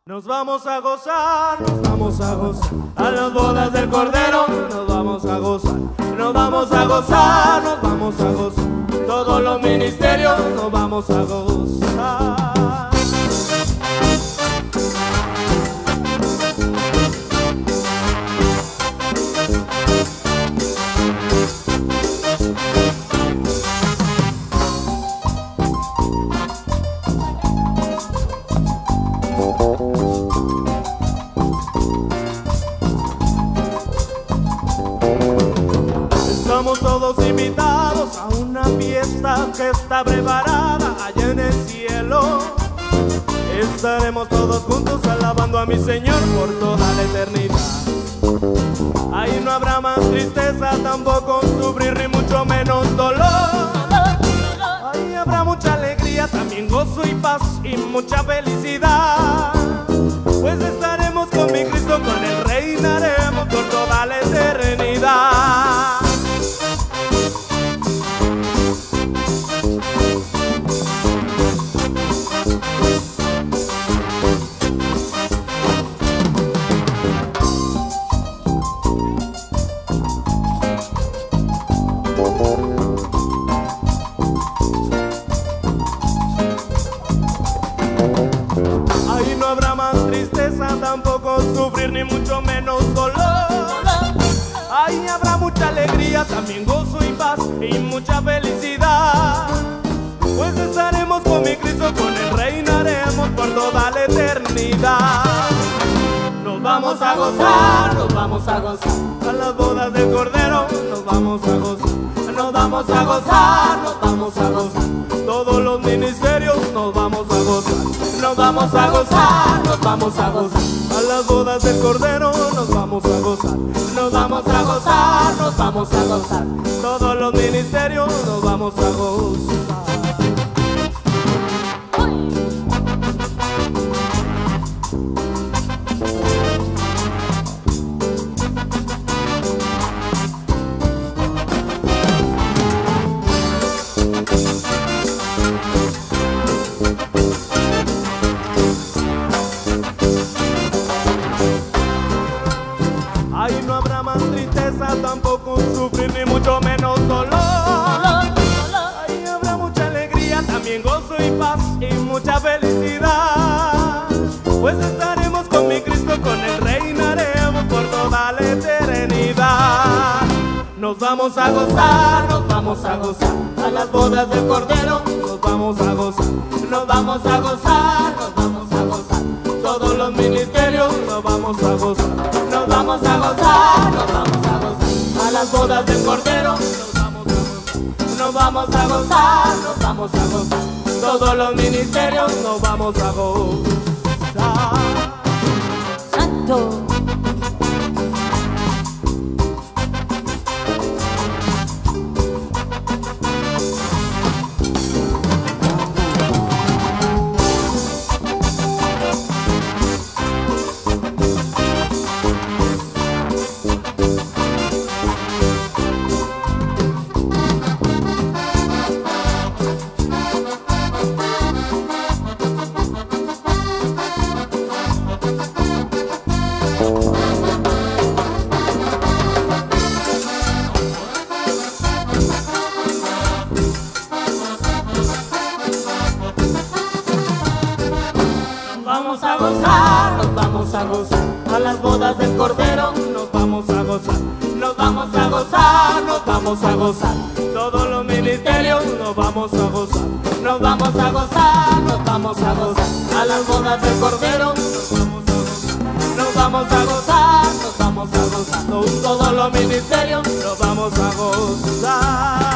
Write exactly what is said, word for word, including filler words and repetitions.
Nos vamos a gozar, nos vamos a gozar, a las bodas del Cordero, nos vamos a gozar, nos vamos a gozar, nos vamos a gozar, todos los ministerios nos vamos a gozar. Estamos todos invitados a una fiesta que está preparada allá en el cielo. Estaremos todos juntos alabando a mi Señor por toda la eternidad. Ahí no habrá más tristeza, tampoco sufrir, ni mucho menos dolor. Ahí habrá mucha alegría, también gozo y paz y mucha felicidad. Pues estaremos con mi Cristo, con Él reinaremos por toda la eternidad. Ahí no habrá más tristeza, tampoco sufrir, ni mucho menos dolor. Ahí habrá mucha alegría, también gozo y paz y mucha felicidad. Pues estaremos con mi Cristo, con Él reinaremos por toda la eternidad. Nos vamos a gozar, nos vamos a gozar, a las bodas del Cordero nos vamos a gozar. Nos vamos a gozar, nos vamos a gozar, todos los ministerios nos vamos a gozar. Nos vamos a gozar, nos vamos a gozar, a las bodas del Cordero nos vamos a gozar. Nos vamos a gozar, nos vamos a gozar, todos los ministerios nos vamos a gozar. Ahí no habrá más tristeza, tampoco sufrir, ni mucho menos dolor. Ahí habrá mucha alegría, también gozo y paz y mucha felicidad. Pues estaremos con mi Cristo, con Él reinaremos por toda la eternidad. Nos vamos a gozar, nos vamos a gozar, a las bodas del Cordero nos vamos a gozar. Nos vamos a gozar, nos vamos a gozar, todos los ministerios nos vamos a gozar. Nos vamos a gozar, nos vamos a gozar, a las bodas del Cordero nos vamos a gozar. Nos vamos a gozar, nos vamos a gozar, todos los ministerios nos vamos a gozar. Santo. Vamos a gozar, nos vamos a gozar, a las bodas del Cordero nos vamos a gozar. Nos vamos a gozar, nos vamos a gozar, todos los ministerios nos vamos a gozar. Nos vamos a gozar, nos vamos a gozar, a las bodas del Cordero nos vamos a gozar. Nos vamos a gozar, nos vamos a gozar, todos los ministerios nos vamos a gozar.